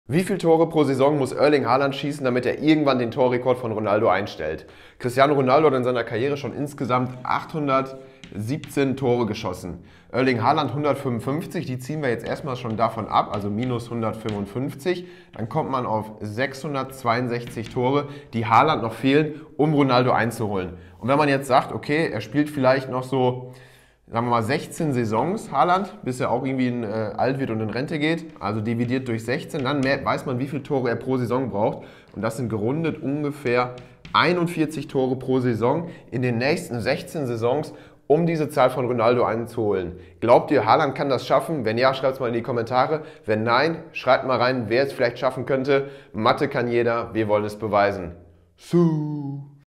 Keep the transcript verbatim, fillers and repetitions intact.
Wie viele Tore pro Saison muss Erling Haaland schießen, damit er irgendwann den Torrekord von Ronaldo einstellt? Cristiano Ronaldo hat in seiner Karriere schon insgesamt achthundertsiebzehn Tore geschossen. Erling Haaland hundertfünfundfünfzig, die ziehen wir jetzt erstmal schon davon ab, also minus hundertfünfundfünfzig. Dann kommt man auf sechshundertzweiundsechzig Tore, die Haaland noch fehlen, um Ronaldo einzuholen. Und wenn man jetzt sagt, okay, er spielt vielleicht noch so, sagen wir mal, sechzehn Saisons, Haaland, bis er auch irgendwie in, äh, alt wird und in Rente geht, also dividiert durch sechzehn, dann mehr, weiß man, wie viele Tore er pro Saison braucht. Und das sind gerundet ungefähr einundvierzig Tore pro Saison in den nächsten sechzehn Saisons, um diese Zahl von Ronaldo einzuholen. Glaubt ihr, Haaland kann das schaffen? Wenn ja, schreibt es mal in die Kommentare. Wenn nein, schreibt mal rein, wer es vielleicht schaffen könnte. Mathe kann jeder, wir wollen es beweisen. Suh.